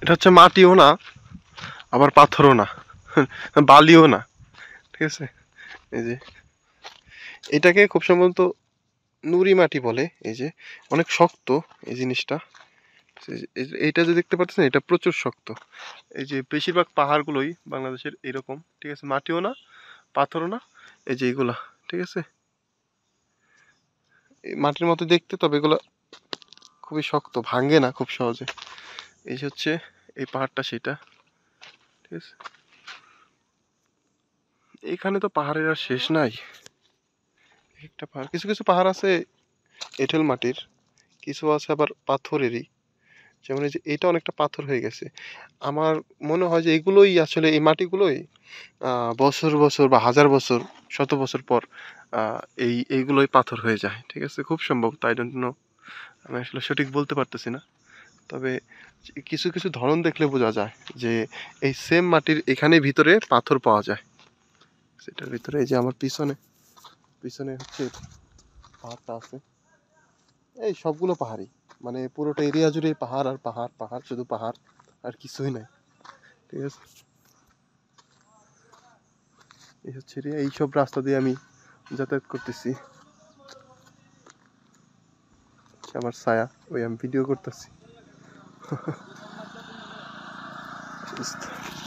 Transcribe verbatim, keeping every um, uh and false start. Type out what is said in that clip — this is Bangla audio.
এটা হচ্ছে মাটিও না, আবার পাথরও না, বালিও না, ঠিক আছে। এই যে এটাকে খুব সম্ভবত নুড়ি মাটি বলে। এই যে অনেক শক্ত এই জিনিসটা, এইটা যে দেখতে পাচ্ছেন এটা প্রচুর শক্ত। এই যে বেশিরভাগ পাহাড়গুলোই বাংলাদেশের এরকম, ঠিক আছে, মাটিও না পাথরও না। এই যে এগুলা, ঠিক আছে, মাটির মতো দেখতে, তবে এগুলো খুবই শক্ত, ভাঙে না খুব সহজে। এই হচ্ছে এই পাহাড়টা সেটা, ঠিক আছে। এখানে তো পাহাড়ের আর শেষ নাই। একটা পাহাড়, কিছু কিছু পাহাড় আছে এঁটেল মাটির, কিছু আছে আবার পাথরেরই। যেমন এই যে এটা অনেকটা পাথর হয়ে গেছে। আমার মনে হয় যে এগুলোই আসলে, এই মাটিগুলোই বছর বছর বা হাজার বছর শত বছর পর এই এইগুলোই পাথর হয়ে যায়, ঠিক আছে, খুব সম্ভব। তাই জন্য আমি আসলে সঠিক বলতে পারতেছি না, তবে কিছু কিছু ধরন দেখলে বোঝা যায় যে এই সেম মাটির এখানে ভিতরে পাথর পাওয়া যায়। সেটার ভিতরে এই যে আমার পিছনে পিছনে হচ্ছে পাহাড়টা আছে, এই সবগুলো পাহাড়ই, মানে পুরোটা এরিয়া জুড়ে পাহাড় আর পাহাড়, পাহাড় শুধু পাহাড়, আর কিছুই নাই, ঠিক আছে। এই হচ্ছে রে, এইসব রাস্তা দিয়ে আমি যাতায়াত করতেছি, আমার ছায়া, ওই আমি ভিডিও করতেছি।